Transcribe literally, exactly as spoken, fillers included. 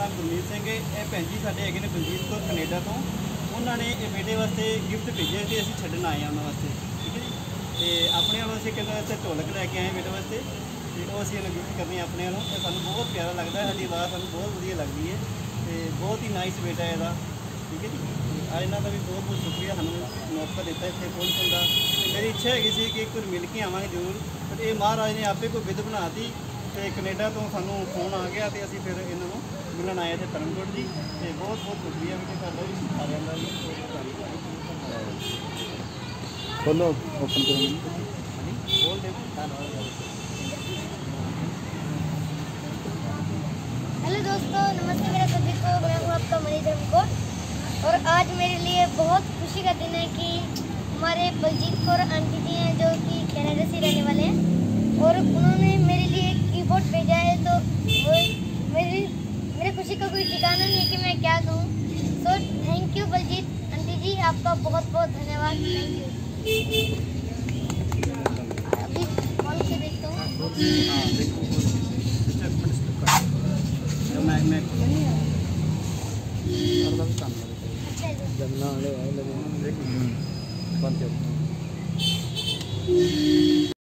नाम गुरमीत सिंह है। ये भैन जी साडे हैगे ने बलजीत कौर कनेडा तो, उन्होंने ये बेटे वास्ते गिफ्ट भेजे थे, असीं छड्डण आए उन्होंने वास्ते, ठीक है जी। तो अपने वालों असीं कहते वास्ते ढोलक लैके आए बेटे वास्ते, तो वो असीं इन्हें गिफ्ट करनी अपने वालों। तो सानूं बहुत प्यारा लगता है, साडी आवाज़ सानूं बहुत वधिया लगती है, तो बहुत ही नाइस बेटा है इहदा, ठीक है जी। अज इन्हों का भी बहुत बहुत शुक्रिया, सानूं मौका दिता इत्थे पहुँचण का। मेरी इच्छा हैगी सी कि एक बार मिल के आवांगे जरूर, पर ये महाराज ने आपे कोई विध बना दी, तो कनेडा तो सानूं फोन आ गया, तो असीं फिर इन्हों मिलन आए थे धर्मकोट जी। तो बहुत बहुत शुक्रिया बेटे साडा भी सारिਆਂ ਦਾ जी। खोलो ओपन करो बोल दे धन्यवाद। हेलो दोस्तों, नमस्ते मेरे सभी को। मैं हूँ आपका मनी धर्मकोट, और आज मेरे लिए बहुत खुशी का दिन है कि हमारे बलजीत कौर आंटी जी हैं जो कि कनाडा से रहने वाले हैं, और उन्होंने मेरे लिए एक कीबोर्ड भेजा है। तो वो मेरी मेरे खुशी का कोई ठिकाना नहीं है कि मैं क्या कहूँ। सो थैंक यू बलजीत आंटी जी, आपका बहुत बहुत धन्यवाद। Thank you. अभी कौन से देखता हूँ मैं मैं अच्छा जमना वाले आए लगे देख कौन